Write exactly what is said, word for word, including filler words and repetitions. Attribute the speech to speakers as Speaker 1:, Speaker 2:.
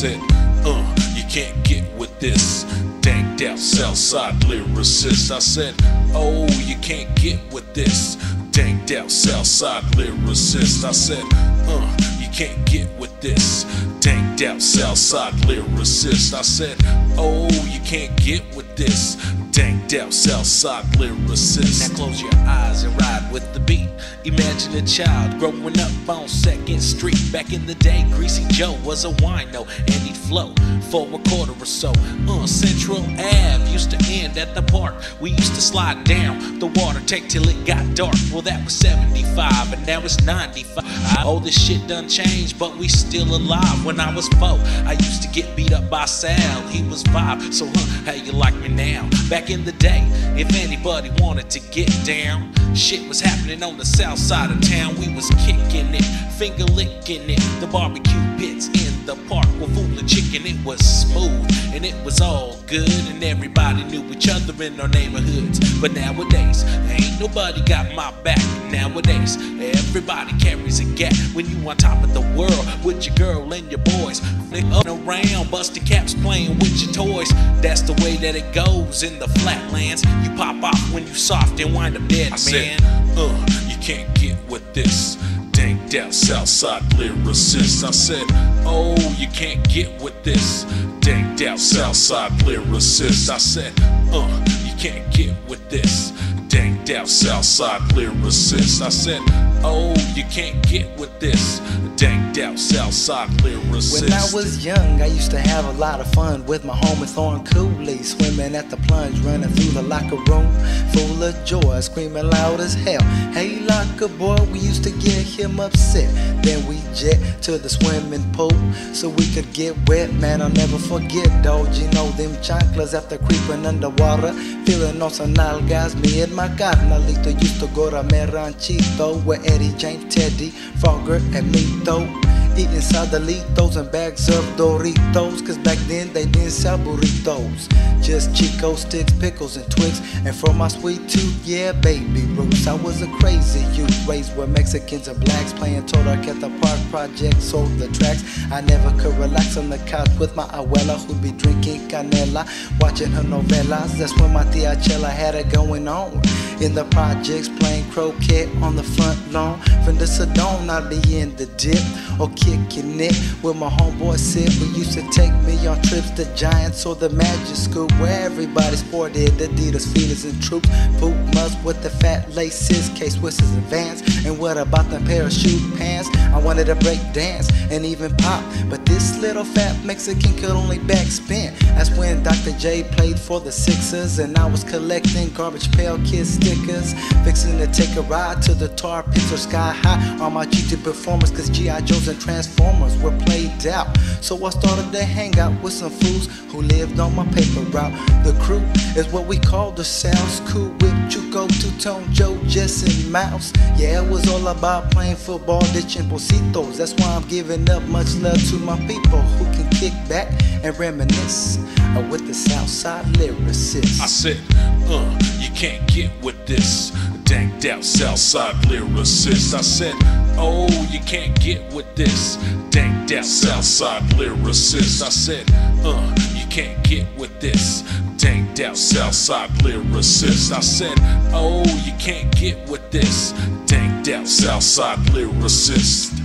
Speaker 1: said, uh, you can't get with this danked out Southside lyricist. I said, oh, you can't get with this danked out Southside lyricist. I said, uh, you can't get with this danked out Southside lyricist. I said, oh, you can't get with this danked out Southside lyricist.
Speaker 2: Now close your eyes and ride with the beat. Imagine a child growing up on Second Street. Back in the day, Greasy Joe was a wino and he'd flow for a quarter or so. Uh, Central Ave used to end at the park. We used to slide down the water tank till it got dark. Well, that was seventy-five and now it's ninety-five. Oh, this shit done changed, but we still alive. When I was four, I used to get beat up by Sal. He was five, so huh, how you like me now? Back in the day, if anybody wanted to get down, shit was happening on the south side of town. We was kicking it, finger licking it. The barbecue pits in the park were full of chicken. It was smooth and it was all good, and everybody knew each other in our neighborhoods. But nowadays, ain't nobody got my back. Nowadays, everybody carries a gap. When you on top of the world with your girl and your boys, flick up and around, busting caps, playing with your toys. That's the way that it goes in the flatlands. You pop off when you soft and wind up dead,
Speaker 1: I
Speaker 2: man.
Speaker 1: Said, uh, you can't get with this danked out Southside lyricist. I said, oh, you can't get with this danked out Southside lyricist. I said, uh, you can't get with this danked out Southside lyricist. I said, oh, you can't get with this danked out Southside lyricist.
Speaker 3: When I was young, I used to have a lot of fun with my homie throwing Kool-Aid, swimming at the plunge, running through the locker room full of joy, screaming loud as hell. Hey, locker boy, we used to get him upset. Then we jet to the swimming pool so we could get wet. Man, I'll never forget, dog. You know them chanclas after creeping underwater, feeling on some nalgas. Me and my carnalito used to go to Meranchito with Eddie, James, Teddy, Frogger, and Mito, eating sadalitos and bags of Doritos, cause back then they didn't sell burritos, just Chico sticks, pickles, and twigs. And for my sweet tooth, yeah, baby roots, I was a crazy youth, raised with Mexicans and blacks, playing Torak at the park project, sold the tracks. I never could relax on the couch with my abuela, who'd be drinking canela, watching her novelas. That's when my tia Chela had it going on in the projects, playing croquet on the front lawn. From the Sedona, I'd be in the dip or kicking it with my homeboy Sid, who used to take me on trips to Giants or the Magic School, where everybody sported Adidas, Feelers, and Troops, boot mugs with the fat laces, K-Swisses and Vans. And what about them parachute pants? I wanted to break dance and even pop, but this little fat Mexican could only backspin. That's when Doctor J played for the Sixers, and I was collecting Garbage Pail Kids stickers, fixing to take a ride to the tar pits or sky high on my G T performance, cause G I Joes and Transformers were played out. So I started to hang out with some fools who lived on my paper route. The crew is what we call the Sounds Cool, with Chuco, Two-Tone, Joe, Jess, and Mouse. Yeah, it was all about playing football, ditching positos. That's why I'm giving up much love to my people who can kick back and reminisce uh, with the Southside lyricist.
Speaker 1: I said, uh, you can't get with this danked out Southside lyricist. I said, oh, you can't get with this danked out Southside lyricist. I said, uh, you can't get with this danked out Southside lyricist. I said, oh, you can't get with this danked out Southside lyricist.